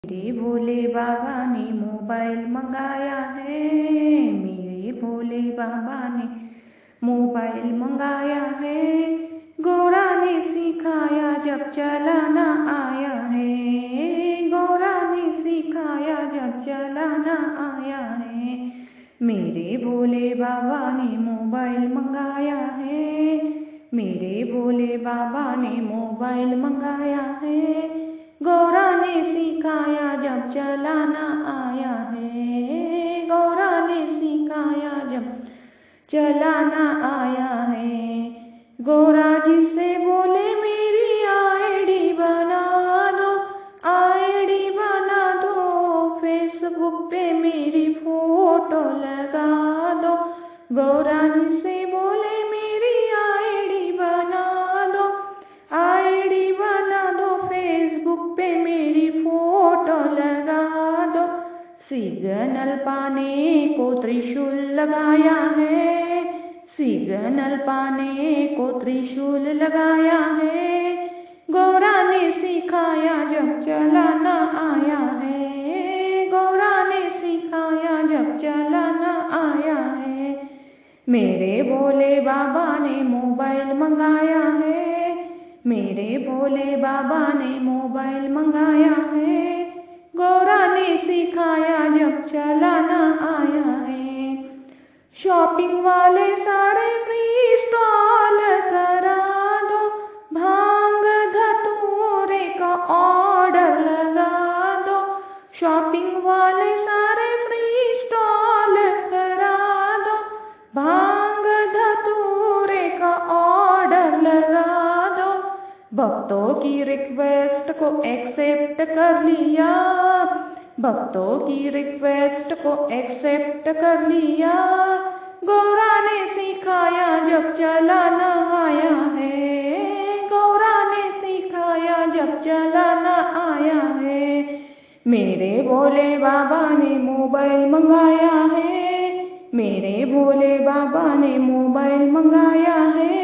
मेरे भोले बाबा ने मोबाइल मंगाया है। मेरे भोले बाबा ने मोबाइल मंगाया है। गौरा ने सिखाया जब चलाना आया है। गौरा ने सिखाया जब चलाना आया है। मेरे भोले बाबा ने मोबाइल मंगाया है। मेरे भोले बाबा ने मोबाइल मंगाया है। गौरा ने सिखाया जब चलाना आया है। गौरा ने सिखाया जब चलाना आया है। गौरा जी से बोले मेरी आईडी बना दो, आईडी बना दो, फेसबुक पे मेरी फोटो लगा दो। गौरा जी से बोले मेरी आईडी बना दो, आईडी बना दो, फेसबुक पे मेरी फोटो लगा दो। सिग्नल पाने को त्रिशूल लगाया है। सिग्नल पाने को त्रिशूल लगाया है। गौरा ने सिखाया जब चलाना आया है। गौरा ने सिखाया जब चलाना आया है। मेरे भोले बाबा ने मोबाइल मंगाया है। मेरे भोले बाबा ने मोबाइल मंगाया है। गौरा ने सिखाया जब चलाना आया है। शॉपिंग वाले सारे फ्री स्टॉल करा दो, भांग धतूरे का ऑर्डर लगा दो। शॉपिंग वाले सारे फ्री स्टॉल करा दो, भांग धतूरे का ऑर्डर लगा दो। भक्तों की रिक्वेस्ट को एक्सेप्ट कर लिया। भक्तों की रिक्वेस्ट को एक्सेप्ट कर लिया। गौरा ने सिखाया जब चलाना आया है। गौरा ने सिखाया जब चलाना आया है। मेरे भोले बाबा ने मोबाइल मंगाया है। मेरे भोले बाबा ने मोबाइल मंगाया है।